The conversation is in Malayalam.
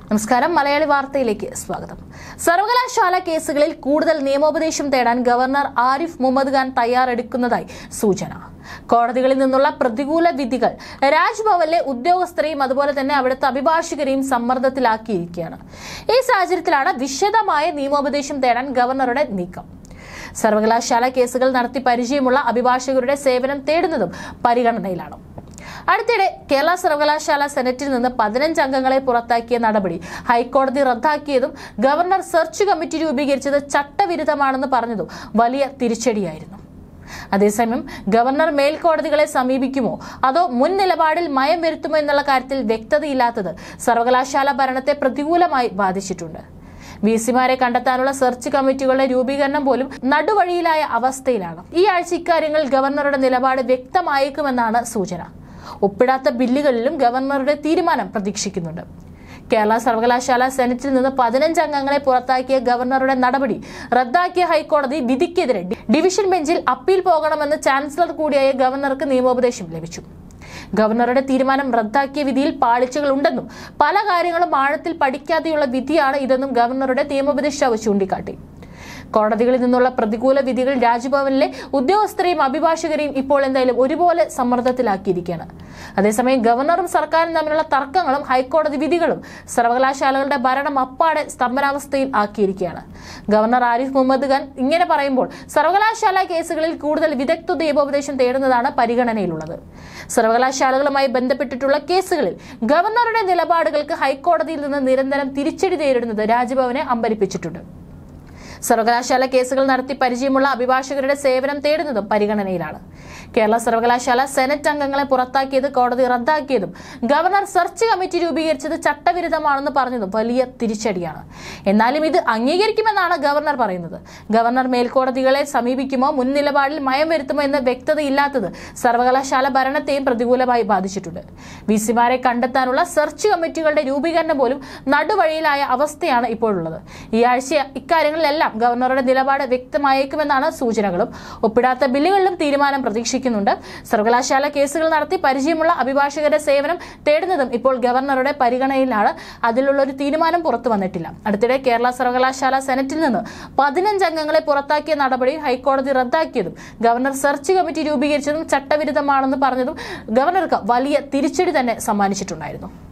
നമസ്കാരം, മലയാളി വാർത്തയിലേക്ക് സ്വാഗതം. സർവകലാശാല കേസുകളിൽ കൂടുതൽ നിയമോപദേശം തേടാൻ ഗവർണർ ആരിഫ് മുഹമ്മദ് ഖാൻ തയ്യാറെടുക്കുന്നതായി സൂചന. കോടതികളിൽ നിന്നുള്ള പ്രതികൂല വിധികൾ രാജ്ഭവനിലെ ഉദ്യോഗസ്ഥരെയും അതുപോലെ തന്നെ അവിടുത്തെ അഭിഭാഷകരെയും സമ്മർദ്ദത്തിലാക്കിയിരിക്കുകയാണ്. ഈ സാഹചര്യത്തിലാണ് വിശദമായ നിയമോപദേശം തേടാൻ ഗവർണറുടെ നീക്കം. സർവകലാശാല കേസുകൾ നടത്തി പരിചയമുള്ള അഭിഭാഷകരുടെ സേവനം തേടുന്നതും പരിഗണനയിലാണ്. അടുത്തിടെ കേരള സർവകലാശാല സെനറ്റിൽ നിന്ന് 15 അംഗങ്ങളെ പുറത്താക്കിയ നടപടി ഹൈക്കോടതി റദ്ദാക്കിയതും ഗവർണർ സെർച്ച് കമ്മിറ്റി രൂപീകരിച്ചത് ചട്ടവിരുദ്ധമാണെന്ന് പറഞ്ഞതും വലിയ തിരിച്ചടിയായിരുന്നു. അതേസമയം ഗവർണർ മേൽക്കോടതികളെ സമീപിക്കുമോ അതോ മുൻ നിലപാടിൽ മയം വരുത്തുമോ എന്നുള്ള കാര്യത്തിൽ വ്യക്തതയില്ലാത്തത് സർവകലാശാല ഭരണത്തെ പ്രതികൂലമായി ബാധിച്ചിട്ടുണ്ട്. വിസിമാരെ കണ്ടെത്താനുള്ള സെർച്ച് കമ്മിറ്റികളുടെ രൂപീകരണം പോലും നടുവഴിയിലായ അവസ്ഥയിലാണ്. ഈ ആഴ്ച ഇക്കാര്യങ്ങളിൽ ഗവർണറുടെ നിലപാട് വ്യക്തമായേക്കുമെന്നാണ് സൂചന. ഒപ്പിടാത്ത ബില്ലുകളിലും ഗവർണറുടെ തീരുമാനം പ്രതീക്ഷിക്കുന്നുണ്ട്. കേരള സർവകലാശാല സെനറ്റിൽ നിന്ന് 15 അംഗങ്ങളെ പുറത്താക്കിയ ഗവർണറുടെ നടപടി റദ്ദാക്കിയ ഹൈക്കോടതി വിധിക്കെതിരെ ഡിവിഷൻ ബെഞ്ചിൽ അപ്പീൽ പോകണമെന്ന് ചാൻസലർ കൂടിയായ ഗവർണർക്ക് നിയമോപദേശം ലഭിച്ചു. ഗവർണറുടെ തീരുമാനം റദ്ദാക്കിയ വിധിയിൽ പാളിച്ചകൾ ഉണ്ടെന്നും പല കാര്യങ്ങളും ആഴത്തിൽ പഠിക്കാതെയുള്ള വിധിയാണ് ഇതെന്നും ഗവർണറുടെ നിയമോപദേഷ്ടാവ് ചൂണ്ടിക്കാട്ടി. കോടതികളിൽ നിന്നുള്ള പ്രതികൂല വിധികൾ രാജ്ഭവനിലെ ഉദ്യോഗസ്ഥരെയും അഭിഭാഷകരെയും ഇപ്പോൾ എന്തായാലും ഒരുപോലെ സമ്മർദ്ദത്തിലാക്കിയിരിക്കുകയാണ്. അതേസമയം ഗവർണറും സർക്കാരും തമ്മിലുള്ള തർക്കങ്ങളും ഹൈക്കോടതി വിധികളും സർവകലാശാലകളുടെ ഭരണം അപ്പാടെ സ്തംഭനാവസ്ഥയിൽ ആക്കിയിരിക്കുകയാണ്. ഗവർണർ ആരിഫ് മുഹമ്മദ് ഖാൻ ഇങ്ങനെ പറയുമ്പോൾ സർവകലാശാല കേസുകളിൽ കൂടുതൽ വിദഗ്ധ നിയമോപദേശം തേടുന്നതാണ് പരിഗണനയിലുള്ളത്. സർവകലാശാലകളുമായി ബന്ധപ്പെട്ടിട്ടുള്ള കേസുകളിൽ ഗവർണറുടെ നിലപാടുകൾക്ക് ഹൈക്കോടതിയിൽ നിന്ന് നിരന്തരം തിരിച്ചടി നേരിടുന്നത് രാജ്ഭവനെ അമ്പരിപ്പിച്ചിട്ടുണ്ട്. സർവകലാശാല കേസുകൾ നടത്തി പരിചയമുള്ള അഭിഭാഷകരുടെ സേവനം തേടുന്നതും പരിഗണനയിലാണ്. കേരള സർവകലാശാല സെനറ്റ് അംഗങ്ങളെ പുറത്താക്കിയത് കോടതി റദ്ദാക്കിയതും ഗവർണർ സെർച്ച് കമ്മിറ്റി രൂപീകരിച്ചത് ചട്ടവിരുദ്ധമാണെന്ന് പറഞ്ഞതും വലിയ തിരിച്ചടിയാണ്. എന്നാലും ഇത് അംഗീകരിക്കുമെന്നാണ് ഗവർണർ പറയുന്നത്. ഗവർണർ മേൽക്കോടതികളെ സമീപിക്കുമോ മുൻ നിലപാടിൽ മയം വരുത്തുമോ എന്ന വ്യക്തതയില്ലാത്തത് സർവകലാശാല ഭരണത്തെയും പ്രതികൂലമായി ബാധിച്ചിട്ടുണ്ട്. വിസിമാരെ കണ്ടെത്താനുള്ള സെർച്ച് കമ്മിറ്റികളുടെ രൂപീകരണം പോലും നടുവഴിയിലായ അവസ്ഥയാണ് ഇപ്പോഴുള്ളത്. ഈ ആഴ്ച ഇക്കാര്യങ്ങളിലെല്ലാം ഗവർണറുടെ നിലപാട് വ്യക്തമായേക്കുമെന്നാണ് സൂചനകളും. ഒപ്പിടാത്ത ബില്ലുകളിലും തീരുമാനം പ്രതീക്ഷിക്കുന്നുണ്ട്. സർവകലാശാല കേസുകൾ നടത്തി പരിചയമുള്ള അഭിഭാഷകരുടെ സേവനം തേടുന്നതും ഇപ്പോൾ ഗവർണറുടെ പരിഗണനയിലാണ്. അതിലുള്ള ഒരു തീരുമാനം പുറത്തു വന്നിട്ടില്ല. അടുത്തിടെ കേരള സർവകലാശാല സെനറ്റിൽ നിന്ന് 15 അംഗങ്ങളെ പുറത്താക്കിയ നടപടി ഹൈക്കോടതി റദ്ദാക്കിയതും ഗവർണർ സെർച്ച് കമ്മിറ്റി രൂപീകരിച്ചതും ചട്ടവിരുദ്ധമാണെന്ന് പറഞ്ഞതും ഗവർണർക്ക് വലിയ തിരിച്ചടി തന്നെ സമ്മാനിച്ചിട്ടുണ്ടായിരുന്നു.